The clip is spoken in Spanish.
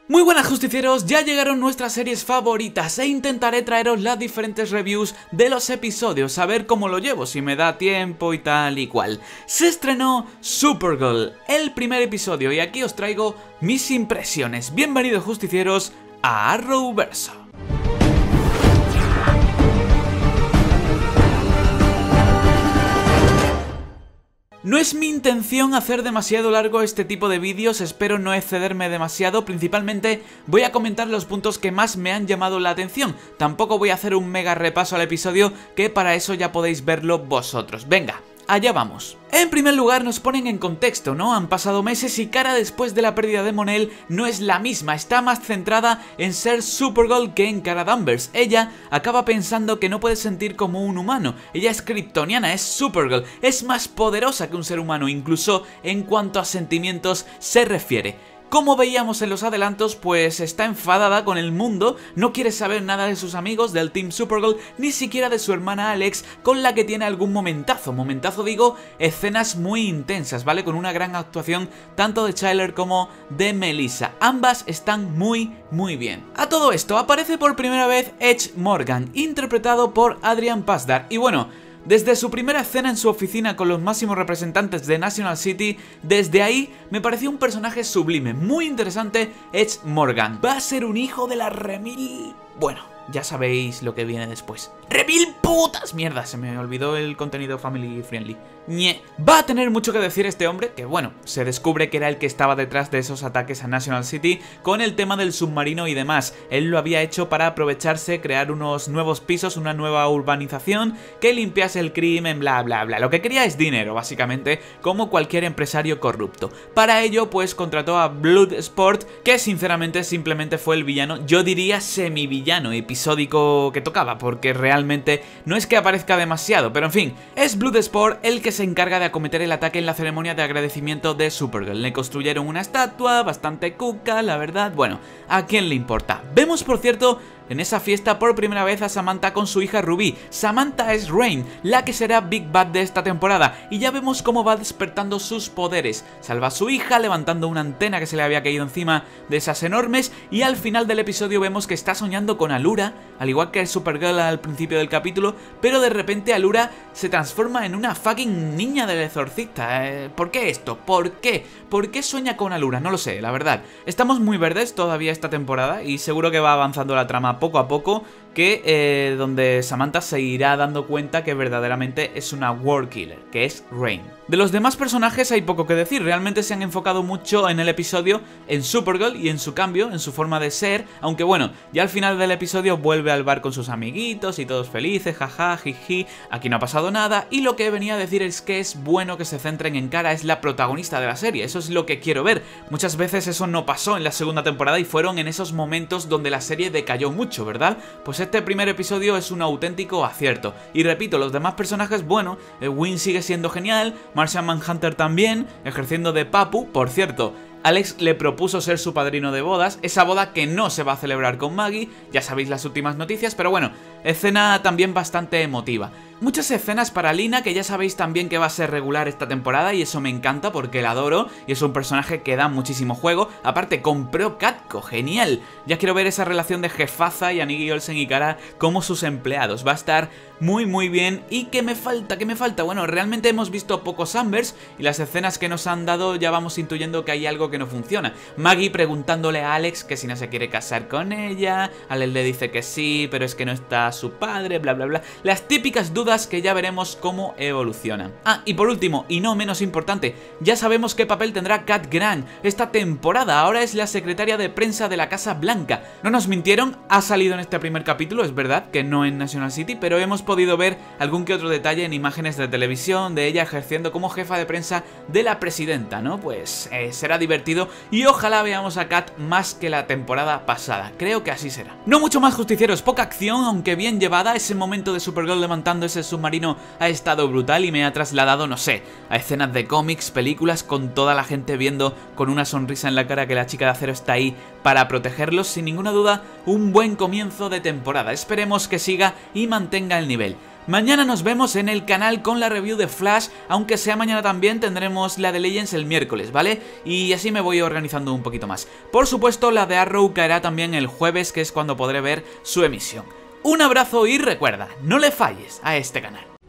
Muy buenas justicieros, ya llegaron nuestras series favoritas e intentaré traeros las diferentes reviews de los episodios, a ver cómo lo llevo, si me da tiempo y tal y cual. Se estrenó Supergirl, el primer episodio, y aquí os traigo mis impresiones. Bienvenidos justicieros a Arrowverso. No es mi intención hacer demasiado largo este tipo de vídeos, espero no excederme demasiado, principalmente voy a comentar los puntos que más me han llamado la atención, tampoco voy a hacer un mega repaso al episodio, que para eso ya podéis verlo vosotros. Venga, allá vamos. En primer lugar nos ponen en contexto, ¿no? Han pasado meses y Kara, después de la pérdida de Mon-El, no es la misma, está más centrada en ser Supergirl que en Kara Danvers. Ella acaba pensando que no puede sentir como un humano, ella es kryptoniana, es Supergirl, es más poderosa que un ser humano, incluso en cuanto a sentimientos se refiere. Como veíamos en los adelantos, pues está enfadada con el mundo, no quiere saber nada de sus amigos, del Team Supergirl, ni siquiera de su hermana Alex, con la que tiene algún momentazo digo, escenas muy intensas, ¿vale? Con una gran actuación tanto de Chyler como de Melissa, ambas están muy bien. A todo esto aparece por primera vez Edge Morgan, interpretado por Adrian Pasdar, y bueno, desde su primera escena en su oficina con los máximos representantes de National City, desde ahí me pareció un personaje sublime, muy interesante. Edge Morgan va a ser un hijo de la remil... Bueno, ya sabéis lo que viene después. ¡Remil putas! Mierda, se me olvidó el contenido family friendly. ¡Nie! Va a tener mucho que decir este hombre, que bueno, se descubre que era el que estaba detrás de esos ataques a National City con el tema del submarino y demás. Él lo había hecho para aprovecharse, crear unos nuevos pisos, una nueva urbanización que limpiase el crimen, bla bla bla. Lo que quería es dinero, básicamente, como cualquier empresario corrupto. Para ello, pues contrató a Bloodsport, que sinceramente simplemente fue el villano, yo diría semivillano, episódico que tocaba, porque realmente no es que aparezca demasiado, pero en fin, es Bloodsport el que se encarga de acometer el ataque en la ceremonia de agradecimiento de Supergirl. Le construyeron una estatua bastante cuca, la verdad, bueno, ¿a quién le importa? Vemos, por cierto, en esa fiesta por primera vez a Samantha con su hija Ruby. Samantha es Rain, la que será Big Bad de esta temporada, y ya vemos cómo va despertando sus poderes. Salva a su hija levantando una antena que se le había caído encima de esas enormes, y al final del episodio vemos que está soñando con Alura, al igual que Supergirl al principio del capítulo, pero de repente Alura se transforma en una fucking niña del exorcista. ¿Por qué esto? ¿Por qué? ¿Por qué sueña con Alura? No lo sé, la verdad. Estamos muy verdes todavía esta temporada y seguro que va avanzando la trama poco a poco, que donde Samantha se irá dando cuenta que verdaderamente es una World Killer, que es Rain. De los demás personajes hay poco que decir, realmente se han enfocado mucho en el episodio en Supergirl y en su cambio, en su forma de ser, aunque bueno, ya al final del episodio vuelve al bar con sus amiguitos y todos felices, jaja, jiji, aquí no ha pasado nada, y lo que venía a decir es que es bueno que se centren en Kara, es la protagonista de la serie, eso es lo que quiero ver. Muchas veces eso no pasó en la segunda temporada y fueron en esos momentos donde la serie decayó mucho, ¿verdad? Pues este primer episodio es un auténtico acierto. Y repito, los demás personajes, bueno, Winn sigue siendo genial, Martian Manhunter también, ejerciendo de Papu, por cierto. Alex le propuso ser su padrino de bodas, esa boda que no se va a celebrar con Maggie, ya sabéis las últimas noticias, pero bueno, escena también bastante emotiva. Muchas escenas para Lina, que ya sabéis también que va a ser regular esta temporada y eso me encanta porque la adoro y es un personaje que da muchísimo juego. Aparte, compró Catco, genial. Ya quiero ver esa relación de jefaza y Annie Olsen y Kara como sus empleados. Va a estar muy bien. ¿Y qué me falta? ¿Qué me falta? Bueno, realmente hemos visto pocos Ambers y las escenas que nos han dado ya vamos intuyendo que hay algo que no funciona. Maggie preguntándole a Alex que si no se quiere casar con ella, Alex le dice que sí, pero es que no está su padre, bla bla bla. Las típicas dudas que ya veremos cómo evolucionan. Ah, y por último, y no menos importante, ya sabemos qué papel tendrá Kat Grant esta temporada, ahora es la secretaria de prensa de la Casa Blanca. No nos mintieron, ha salido en este primer capítulo, es verdad que no en National City, pero hemos podido ver algún que otro detalle en imágenes de televisión de ella ejerciendo como jefa de prensa de la presidenta, ¿no? Pues será divertido y ojalá veamos a Kat más que la temporada pasada, creo que así será. No mucho más justicieros, poca acción, aunque bien llevada, ese momento de Supergirl levantando ese submarino ha estado brutal y me ha trasladado, no sé, a escenas de cómics, películas, con toda la gente viendo con una sonrisa en la cara que la chica de acero está ahí para protegerlos. Sin ninguna duda, un buen comienzo de temporada. Esperemos que siga y mantenga el nivel. Mañana nos vemos en el canal con la review de Flash, aunque sea mañana también tendremos la de Legends el miércoles, ¿vale? Y así me voy organizando un poquito más. Por supuesto, la de Arrow caerá también el jueves, que es cuando podré ver su emisión. Un abrazo y recuerda, no le falles a este canal.